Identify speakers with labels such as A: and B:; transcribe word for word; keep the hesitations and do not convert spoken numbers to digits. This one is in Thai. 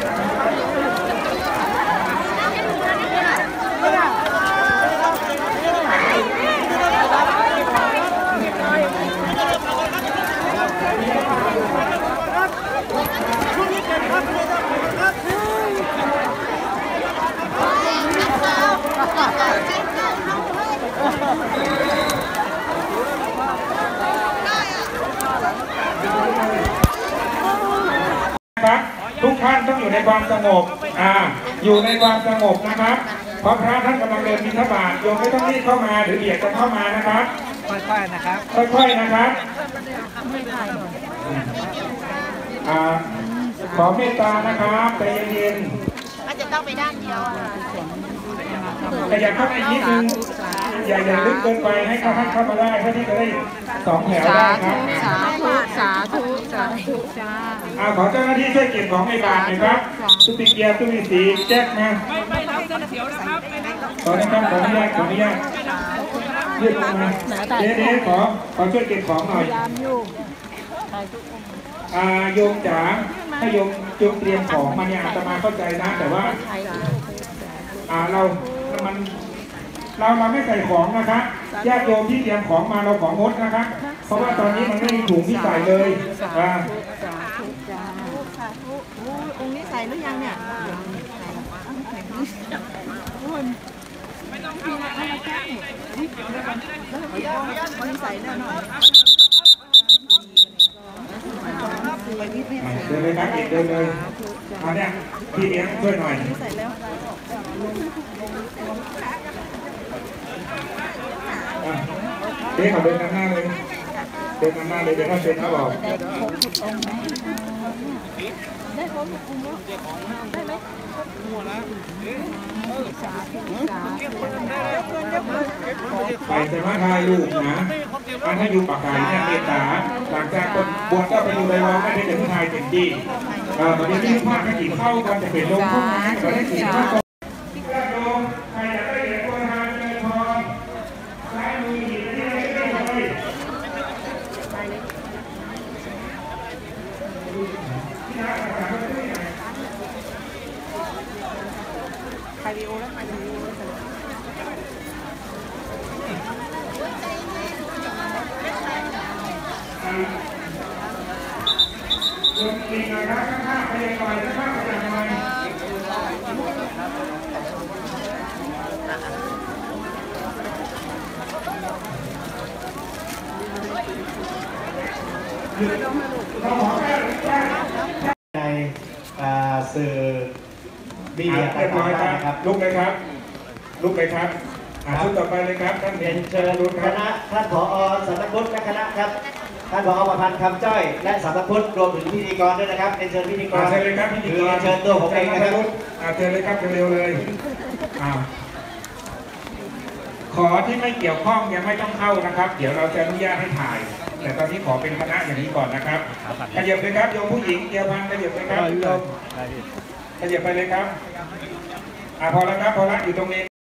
A: ครับทุกท่านต้องอยู่ในความสงบอ่าอยู่ในความสงบนะครับเพราะพระท่านกำลังเดินบิณฑบาตโยมไม่ต้องรีบเข้ามาหรือเบียดกันเข้ามานะครับ
B: ค่อยๆนะครับ
A: ค่อยๆนะครับอ่าขอเมตตานะครับใจเย็นๆอาจจะต้องไปด้านเดียวแต่อย่าเข้าไปนิดนึงอย่าอย่าลึกเกินไปให้เขาท่านเข้ามาได้เพื่อที่จะได้สองแถวได้ครับ
C: สาธุสาธุสาธุจ้า
A: อาขอเจ้าหน้าที่ช่วยเก็บของในบาทหน่อยครับตุปิเกียร์ตุปิสีแจ็คมาขอนะครับขออนุญาตขออนุญาตยืดลงมาเดี๋ยวเดี๋ยวขอขอช่วยเก็บของหน่อยอาโยมจ๋าถ้าโยมโยมเตรียมของมาเนี่ยอาตมาเข้าใจนะแต่ว่าอ่าเรามันเราเราไม่ใส่ของนะคะญาติโยมที่เตรียมของมาเราของงดนะคะเพราะว่าตอนนี้มันไม่มีถุงที่ใส่เลยอ่า
C: องค์นี้ใส่หรือยังเนี่ยไม่ต้องพี่นะให้เราแก้หมดแล้วใส่แน่นอน
A: เดินเลยครับเดินเลยเอาเนี่ยพี่เลี้ยงช่วยหน่อยเด็กเขาเดินนำหน้าเลยเดินนำหน้าเลยเดี๋ยวถ้าเซ็นเขาบอกไปแต่ว่าทายลูกนะอันให้อยู่ปากกาเนี่ยเมตตาหลังจากคนบวชก็ไปอยู่ในวังไม่ได้เป็นผู้ชายเต็มที่เอ่อตอนนี้ที่ภาคกันกินเข้ากันจะเป็นลงเข้ามาก็ได้กินข้าวโยมใครอยากได้เหรียญโบราณเงินทองซ้ายมือหยิบไปที่ไหนก็ได้เลย
C: ใครวิโอแล้วใครวิโอแล้ว
A: โยมตีนะครับข้างๆไปยังไงข้างๆไปยังไง
B: ในสื่อบีเ
A: เรียบร้อยครับลุกเลยครับลุกเลยครับชุดต่อไปเลยครับท่าน
B: เรียนเชิญคณะท่านผอ.สำนักพุทธและคณะครับท่านผอ.ประพันธ์คำจ้อยและสำนักพุทธรวมถึงพิธีกรด้วยนะครับเรียนเชิญพิธีกร
A: เชิญเลยครับพิธีกร
B: เชิญตัวผมเองนะครับ
A: เชิญเลยครับเร็วเลยขอที่ไม่เกี่ยวข้องยังไม่ต้องเข้านะครับเดี๋ยวเราจะอนุญาตให้ถ่ายแต่ตอนนี้ขอเป็นคณะอย่างนี้ก่อนนะครับขยับเลยครับโยมผู้หญิงเกี่ยวพันขยับเลยครับโยมขยับไปเลยครับอ่าพอแล้วครับพอแล้วอยู่ตรงนี้